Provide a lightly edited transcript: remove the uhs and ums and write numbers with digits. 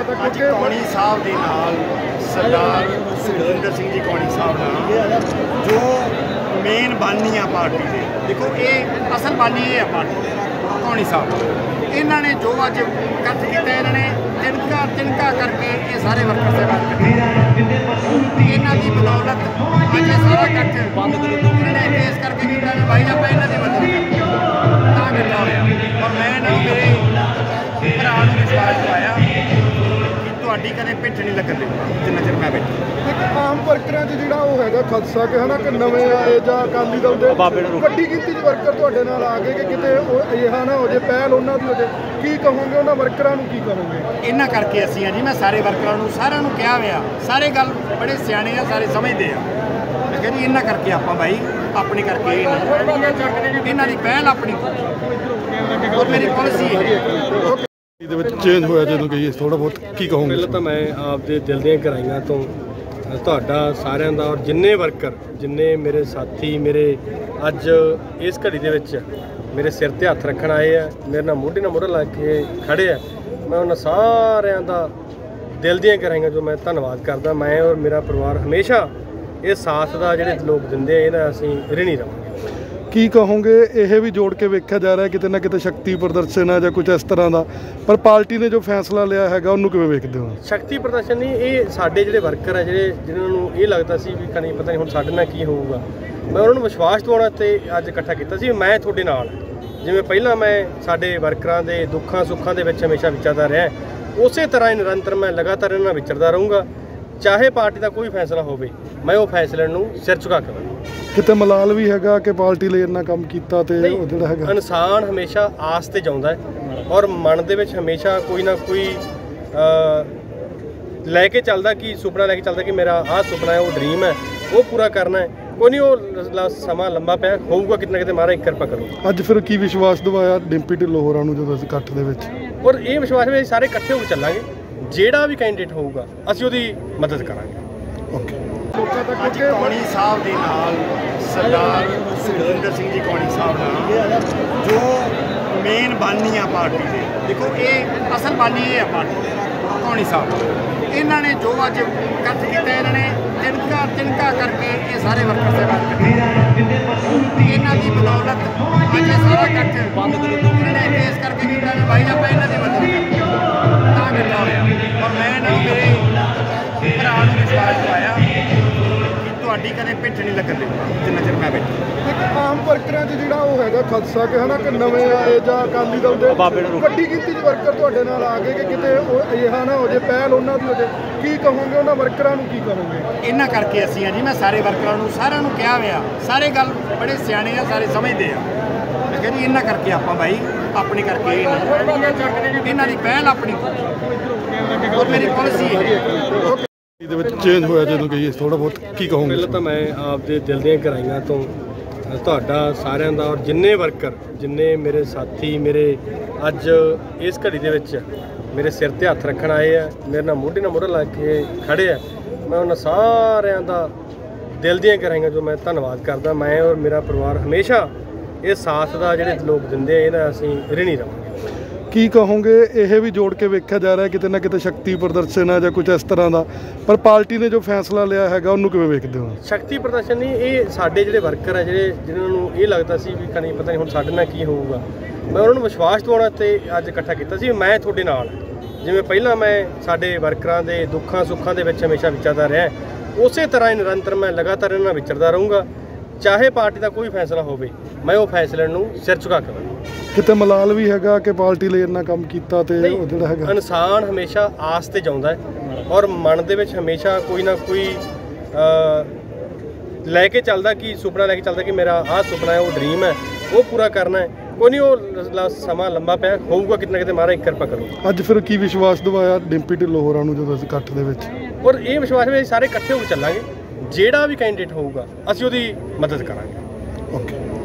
ਅੱਜ ਕੌਣੀ ਸਾਹਿਬ ਦੇ ਨਾਲ ਸਰਦਾਰ ਸੁਖਜਿੰਦਰ ਸਿੰਘ ਜੀ ਕੌਣੀ ਸਾਹਿਬ ਨਾਲ ਜੋ ਮੇਨ ਬਾਨੀ ਆ ਪਾਰਟੀ ਦੇ, ਦੇਖੋ ਇਹ ਅਸਲ ਬਾਨੀ ਇਹ ਆ ਪਾਰਟੀ ਕੌਣੀ ਸਾਹਿਬ। ਇਹਨਾਂ ਨੇ ਜੋ ਅੱਜ ਇਕੱਠ ਕੀਤਾ, ਇਹਨਾਂ ਨੇ ਤਿਣਕਾ ਕਰਕੇ ਇਹ ਸਾਰੇ ਵਰਕਰ ਸਹਿਬਾਨ ਇਕੱਠੇ, ਇਹਨਾਂ ਦੀ ਬਦੌਲਤ ਅੱਜ ਇਹ ਸਾਰਾ ਇਕੱਠ ਬੰਦ ਇਹਨਾਂ ਨੇ ਇਸ ਕਰਕੇ ਕੀਤਾ ਵੀ ਭਾਈ ਆਪਾਂ ਇਹਨਾਂ ਦੀ ਮਦਦ ਕਰੀਏ ਤਾਂ ਇਕੱਠਾ ਹੋਇਆ। ਔਰ ਮੈਂ ਇਹਨਾਂ ਨੂੰ ਮੇਰੇ ਭਰਾ ਨੂੰ ਵਿਸ਼ਵਾਸ ਦਿਵਾਇਆ ਕਿ ਤੁਹਾਡੀ ਕਦੇ ਪਿੱਠ ਨਹੀਂ ਲੱਗਣ ਦੇਣੀ ਜਿੰਨਾ ਚਿਰ ਮੈਂ ਬੈਠਾ। ਇੱਕ ਆਮ ਵਰਕਰਾਂ 'ਚ ਜਿਹੜਾ ਉਹ ਹੈਗਾ ਖਦਸ਼ਾ ਕਿ ਹਨਾ ਕਿ ਨਵੇਂ ਆਏ ਜਾਂ ਅਕਾਲੀ ਦਲ ਦੇ ਵੱਡੀ ਗਿਣਤੀ 'ਚ ਵਰਕਰ ਤੁਹਾਡੇ ਨਾਲ ਆ ਗਏ ਕਿ ਕਿਤੇ ਉਹ ਇਹ ਨਾ ਹੋ ਜੇ ਪਹਿਲ ਉਹਨਾਂ ਦੀ ਹੋ ਜੇ, ਕੀ ਕਹੋਗੇ ਉਹਨਾਂ ਵਰਕਰਾਂ ਨੂੰ, ਕੀ ਕਹੋਗੇ? ਇਹਨਾਂ ਕਰਕੇ ਅਸੀਂ ਆ ਜੀ, ਮੈਂ ਸਾਰੇ ਵਰਕਰਾਂ ਨੂੰ ਸਾਰਿਆਂ ਨੂੰ ਕਿਹਾ ਹੋਇਆ, ਸਾਰੇ ਗੱਲ ਬੜੇ ਸਿਆਣੇ ਆ, ਸਾਰੇ ਸਮਝਦੇ ਆ। ਮੈਂ ਕਿਹਾ ਜੀ ਇਹਨਾਂ ਕਰਕੇ ਆਪਾਂ ਬਾਈ ਆਪਣੇ ਕਰਕੇ ਇਹਨਾਂ ਦੀ ਪਹਿਲ ਆਪਣੀ ਔਰ ਮੇਰੀ ਪਾਲਿਸੀ ਹੈ ਦੇ ਵਿੱਚ ਚੇਂਜ ਹੋਇਆ ਜਦੋਂ ਕਹੀਏ ਥੋੜਾ ਬਹੁਤ ਕੀ ਕਹੋਗੇ? ਪਹਿਲਾਂ ਤਾਂ ਮੈਂ ਆਪਦੇ ਦਿਲ ਦੀਆਂ ਗਹਿਰਾਈਆਂ ਤੋਂ ਤੁਹਾਡਾ ਸਾਰਿਆਂ ਦਾ ਔਰ ਜਿੰਨੇ ਵਰਕਰ, ਜਿੰਨੇ ਮੇਰੇ ਸਾਥੀ ਮੇਰੇ ਅੱਜ ਇਸ ਘੜੀ ਦੇ ਵਿੱਚ ਮੇਰੇ ਸਿਰ ਤੇ ਹੱਥ ਰੱਖਣ ਆਏ ਆ, ਮੇਰੇ ਨਾਲ ਮੋਢਾ ਲਾ ਕੇ ਖੜੇ ਆ, ਮੈਂ ਉਹਨਾਂ ਸਾਰਿਆਂ ਦਾ ਦਿਲ ਦੀਆਂ ਗਹਿਰਾਈਆਂ ਜੋ ਮੈਂ ਧੰਨਵਾਦ ਕਰਦਾ। ਮੈਂ ਔਰ ਮੇਰਾ ਪਰਿਵਾਰ ਹਮੇਸ਼ਾ ਇਹ ਸਾਥ ਦਾ ਜਿਹੜੇ ਲੋਕ ਦਿੰਦੇ ਆ ਇਹਦਾ ਅਸੀਂ ਰਿਣੀ ਰਹਾਂਗੇ। ਕੀ ਕਹੋਗੇ? ਇਹ ਵੀ ਜੋੜ ਕੇ ਵੇਖਿਆ ਜਾ ਰਿਹਾ ਕਿਤੇ ਨਾ ਕਿਤੇ ਸ਼ਕਤੀ ਪ੍ਰਦਰਸ਼ਨ ਹੈ ਜਾਂ ਕੁਝ ਇਸ ਤਰ੍ਹਾਂ ਦਾ, ਪਰ ਪਾਰਟੀ ਨੇ ਜੋ ਫੈਸਲਾ ਲਿਆ ਹੈਗਾ ਉਹਨੂੰ ਕਿਵੇਂ ਵੇਖਦੇ ਹੋ? ਸ਼ਕਤੀ ਪ੍ਰਦਰਸ਼ਨ ਨਹੀਂ, ਇਹ ਸਾਡੇ ਜਿਹੜੇ ਵਰਕਰ ਆ ਜਿਹਨਾਂ ਨੂੰ ਇਹ ਲੱਗਦਾ ਸੀ ਵੀ ਕਣੀ ਪਤਾ ਨਹੀਂ ਹੁਣ ਸਾਡੇ ਨਾਲ ਕੀ ਹੋਊਗਾ, ਮੈਂ ਉਹਨਾਂ ਨੂੰ ਵਿਸ਼ਵਾਸ ਦਿਵਾਉਣਾ ਤੇ ਅੱਜ ਇਕੱਠਾ ਕੀਤਾ ਸੀ। ਮੈਂ ਤੁਹਾਡੇ ਨਾਲ, ਜਿਵੇਂ ਪਹਿਲਾਂ ਮੈਂ ਸਾਡੇ ਵਰਕਰਾਂ ਦੇ ਦੁੱਖਾਂ ਸੁੱਖਾਂ ਦੇ ਵਿੱਚ ਹਮੇਸ਼ਾ ਵਿਚਰਦਾ ਰਿਹਾ, ਉਸੇ ਤਰ੍ਹਾਂ ਹੀ ਨਿਰੰਤਰ ਮੈਂ ਲਗਾਤਾਰ ਇਹਨਾਂ ਨਾਲ ਵਿਚਰਦਾ ਰਹੂੰਗਾ। ਚਾਹੇ ਪਾਰਟੀ ਦਾ ਕੋਈ ਫੈਸਲਾ ਹੋਵੇ, ਮੈਂ ਉਹ ਫੈਸਲੇ ਨੂੰ ਸਿਰ ਝੁਕਾ ਕੇ ਕਿਤੇ ਮਲਾਲ ਵੀ ਹੈਗਾ ਕਿ ਪਾਰਟੀ ਲਈ ਇੰਨਾ ਕੰਮ ਕੀਤਾ ਤੇ ਉਹ ਜਿਹੜਾ ਹੈਗਾ ਇਨਸਾਨ ਹਮੇਸ਼ਾ ਆਸ ਤੇ ਜਾਉਂਦਾ ਹੈ ਔਰ ਮਨ ਦੇ ਵਿੱਚ ਹਮੇਸ਼ਾ ਕੋਈ ਨਾ ਕੋਈ ਲੈ ਕੇ ਚੱਲਦਾ ਕਿ ਸੁਪਨਾ ਲੈ ਕੇ ਚੱਲਦਾ ਕਿ ਮੇਰਾ ਆਹ ਸੁਪਨਾ ਹੈ, ਉਹ ਡ੍ਰੀਮ ਹੈ, ਉਹ ਪੂਰਾ ਕਰਨਾ ਹੈ। ਕੋਈ ਨਹੀਂ, ਉਹ ਸਮਾਂ ਲੰਬਾ ਪਿਆ ਹੋਊਗਾ, ਕਿਤੇ ਨਾ ਕਿਤੇ ਮਹਾਰਾਜ ਕਿਰਪਾ ਕਰੋ। ਅੱਜ ਫਿਰ ਕੀ ਵਿਸ਼ਵਾਸ ਦਿਵਾਇਆ ਡਿੰਪੀ ਢਿੱਲੋਂ ਹੋਰਾਂ ਨੂੰ ਜਦੋਂ ਅਸੀਂ ਇਕੱਠ ਦੇ ਵਿੱਚ? ਔਰ ਇਹ ਵਿਸ਼ਵਾਸ ਵੀ ਸਾਰੇ ਇਕੱਠੇ ਹੋ ਕੇ ਚੱਲਾਂਗੇ, ਜਿਹੜਾ ਵੀ ਕੈਂਡੀਡੇਟ ਹੋਊਗਾ ਅਸੀਂ ਉਹਦੀ ਮਦਦ ਕਰਾਂਗੇ। ਓਕੇ। ਅੱਜ ਕੌਣੀ ਸਾਹਿਬ ਦੇ ਨਾਲ ਸਰਦਾਰ ਸੁਖਜਿੰਦਰ ਸਿੰਘ ਜੀ ਕੌਣੀ ਸਾਹਿਬ ਨਾਲ ਜੋ ਮੇਨ ਬਾਨੀ ਆ ਪਾਰਟੀ ਦੇ, ਦੇਖੋ ਇਹ ਅਸਲ ਬਾਨੀ ਇਹ ਆ ਪਾਰਟੀ ਕੌਣੀ ਸਾਹਿਬ। ਇਹਨਾਂ ਨੇ ਜੋ ਅੱਜ ਇਕੱਠ ਕੀਤਾ, ਇਹਨਾਂ ਨੇ ਤਿਣਕਾ ਕਰਕੇ ਇਹ ਸਾਰੇ ਵਰਕਰ ਸਹਿਬਾਨ ਇਕੱਠੇ, ਇਹਨਾਂ ਦੀ ਬਦੌਲਤ ਅੱਜ ਇਹ ਸਾਰਾ ਇਕੱਠ ਬੰਦ ਇਹਨਾਂ ਨੇ ਇਸ ਕਰਕੇ ਕੀਤਾ ਵੀ ਭਾਈ ਆਪਾਂ ਇਹਨਾਂ ਦੀ ਮਦਦ ਕਰੀਏ ਤਾਂ ਇਕੱਠਾ ਹੋਇਆ। ਔਰ ਮੈਂ ਇਹਨਾਂ ਨੂੰ ਮੇਰੇ ਭਰਾ ਨੂੰ ਵਿਸ਼ਵਾਸ ਦਿਵਾਇਆ ਕਿ ਤੁਹਾਡੀ ਕਦੇ ਪਿੱਠ ਨਹੀਂ ਲੱਗਣ ਦੇਣੀ ਜਿੰਨਾ ਚਿਰ ਮੈਂ ਬੈਠਾ। ਇੱਕ ਆਮ ਵਰਕਰਾਂ 'ਚ ਜਿਹੜਾ ਉਹ ਹੈਗਾ ਖਦਸ਼ਾ ਕਿ ਹਨਾ ਕਿ ਨਵੇਂ ਆਏ ਜਾਂ ਅਕਾਲੀ ਦਲ ਦੇ ਵੱਡੀ ਗਿਣਤੀ 'ਚ ਵਰਕਰ ਤੁਹਾਡੇ ਨਾਲ ਆ ਗਏ ਕਿ ਕਿਤੇ ਉਹ ਇਹ ਨਾ ਹੋ ਜੇ ਪਹਿਲ ਉਹਨਾਂ ਦੀ ਹੋ ਜੇ, ਕੀ ਕਹੋਗੇ ਉਹਨਾਂ ਵਰਕਰਾਂ ਨੂੰ, ਕੀ ਕਹੋਗੇ? ਇਹਨਾਂ ਕਰਕੇ ਅਸੀਂ ਆ ਜੀ, ਮੈਂ ਸਾਰੇ ਵਰਕਰਾਂ ਨੂੰ ਸਾਰਿਆਂ ਨੂੰ ਕਿਹਾ ਹੋਇਆ, ਸਾਰੇ ਗੱਲ ਬੜੇ ਸਿਆਣੇ ਆ, ਸਾਰੇ ਸਮਝਦੇ ਆ। ਮੈਂ ਕਿਹਾ ਜੀ ਇਹਨਾਂ ਕਰਕੇ ਆਪਾਂ ਬਾਈ ਆਪਣੇ ਕਰਕੇ ਇਹਨਾਂ ਦੀ ਪਹਿਲ ਆਪਣੀ ਔਰ ਮੇਰੀ ਪਾਲਿਸੀ ਹੈ ਦੇ ਵਿੱਚ ਚੇਂਜ ਹੋਇਆ ਜਦੋਂ ਕਹੀਏ ਥੋੜਾ ਬਹੁਤ ਕੀ ਕਹੋਗੇ? ਪਹਿਲਾਂ ਤਾਂ ਮੈਂ ਆਪਦੇ ਦਿਲ ਦੀਆਂ ਗਹਿਰਾਈਆਂ ਤੋਂ ਤੁਹਾਡਾ ਸਾਰਿਆਂ ਦਾ ਔਰ ਜਿੰਨੇ ਵਰਕਰ, ਜਿੰਨੇ ਮੇਰੇ ਸਾਥੀ ਮੇਰੇ ਅੱਜ ਇਸ ਘੜੀ ਦੇ ਵਿੱਚ ਮੇਰੇ ਸਿਰ ਤੇ ਹੱਥ ਰੱਖਣ ਆਏ ਆ, ਮੇਰੇ ਨਾਲ ਮੋਢਾ ਲਾ ਕੇ ਖੜੇ ਆ, ਮੈਂ ਉਹਨਾਂ ਸਾਰਿਆਂ ਦਾ ਦਿਲ ਦੀਆਂ ਗਹਿਰਾਈਆਂ ਜੋ ਮੈਂ ਧੰਨਵਾਦ ਕਰਦਾ। ਮੈਂ ਔਰ ਮੇਰਾ ਪਰਿਵਾਰ ਹਮੇਸ਼ਾ ਇਹ ਸਾਥ ਦਾ ਜਿਹੜੇ ਲੋਕ ਦਿੰਦੇ ਆ ਇਹਦਾ ਅਸੀਂ ਰਿਣੀ ਰਹਾਂਗੇ। ਕੀ ਕਹੋਗੇ? ਇਹ ਵੀ ਜੋੜ ਕੇ ਵੇਖਿਆ ਜਾ ਰਿਹਾ ਕਿਤੇ ਨਾ ਕਿਤੇ ਸ਼ਕਤੀ ਪ੍ਰਦਰਸ਼ਨ ਹੈ ਜਾਂ ਕੁਝ ਇਸ ਤਰ੍ਹਾਂ ਦਾ, ਪਰ ਪਾਰਟੀ ਨੇ ਜੋ ਫੈਸਲਾ ਲਿਆ ਹੈਗਾ ਉਹਨੂੰ ਕਿਵੇਂ ਵੇਖਦੇ ਹੋ? ਸ਼ਕਤੀ ਪ੍ਰਦਰਸ਼ਨ ਨਹੀਂ, ਇਹ ਸਾਡੇ ਜਿਹੜੇ ਵਰਕਰ ਆ ਜਿਹਨਾਂ ਨੂੰ ਇਹ ਲੱਗਦਾ ਸੀ ਵੀ ਕਣੀ ਪਤਾ ਨਹੀਂ ਹੁਣ ਸਾਡੇ ਨਾਲ ਕੀ ਹੋਊਗਾ, ਮੈਂ ਉਹਨਾਂ ਨੂੰ ਵਿਸ਼ਵਾਸ ਦਿਵਾਉਣਾ ਤੇ ਅੱਜ ਇਕੱਠਾ ਕੀਤਾ ਸੀ। ਮੈਂ ਤੁਹਾਡੇ ਨਾਲ, ਜਿਵੇਂ ਪਹਿਲਾਂ ਮੈਂ ਸਾਡੇ ਵਰਕਰਾਂ ਦੇ ਦੁੱਖਾਂ ਸੁੱਖਾਂ ਦੇ ਵਿੱਚ ਹਮੇਸ਼ਾ ਵਿਚਰਦਾ ਰਿਹਾ, ਉਸੇ ਤਰ੍ਹਾਂ ਹੀ ਨਿਰੰਤਰ ਮੈਂ ਲਗਾਤਾਰ ਇਹਨਾਂ ਨਾਲ ਵਿਚਰਦਾ ਰਹੂੰਗਾ। ਚਾਹੇ ਪਾਰਟੀ ਦਾ ਕੋਈ ਫੈਸਲਾ ਹੋਵੇ, ਮੈਂ ਉਹ ਫੈਸਲੇ ਨੂੰ ਸਿਰ ਝੁਕਾ ਕੇ ਕਿਤੇ ਮਲਾਲ ਵੀ ਹੈਗਾ ਕਿ ਪਾਰਟੀ ਲਈ ਇੰਨਾ ਕੰਮ ਕੀਤਾ ਤੇ ਉਹ ਜਿਹੜਾ ਹੈਗਾ ਇਨਸਾਨ ਹਮੇਸ਼ਾ ਆਸ ਤੇ ਜਾਉਂਦਾ ਹੈ ਔਰ ਮਨ ਦੇ ਵਿੱਚ ਹਮੇਸ਼ਾ ਕੋਈ ਨਾ ਕੋਈ ਲੈ ਕੇ ਚੱਲਦਾ ਕਿ ਸੁਪਨਾ ਲੈ ਕੇ ਚੱਲਦਾ ਕਿ ਮੇਰਾ ਆਹ ਸੁਪਨਾ ਹੈ, ਉਹ ਡ੍ਰੀਮ ਹੈ, ਉਹ ਪੂਰਾ ਕਰਨਾ ਹੈ। ਕੋਈ ਨਹੀਂ, ਉਹ ਸਮਾਂ ਲੰਬਾ ਪਿਆ ਹੋਊਗਾ, ਕਿਤੇ ਨਾ ਕਿਤੇ ਮਹਾਰਾਜ ਕਿਰਪਾ ਕਰੋ। ਅੱਜ ਫਿਰ ਕੀ ਵਿਸ਼ਵਾਸ ਦਿਵਾਇਆ ਡਿੰਪੀ ਢਿੱਲੋਂ ਹੋਰਾਂ ਨੂੰ ਜਦੋਂ ਅਸੀਂ ਇਕੱਠ ਦੇ ਵਿੱਚ? ਔਰ ਇਹ ਵਿਸ਼ਵਾਸ ਵੀ ਸਾਰੇ ਇਕੱਠੇ ਹੋ ਕੇ ਚੱਲਾਂਗੇ, ਜਿਹੜਾ ਵੀ ਕੈਂਡੀਡੇਟ ਹੋਊਗਾ ਅਸੀਂ ਉਹਦੀ ਮਦਦ ਕਰਾਂਗੇ। ਓਕੇ।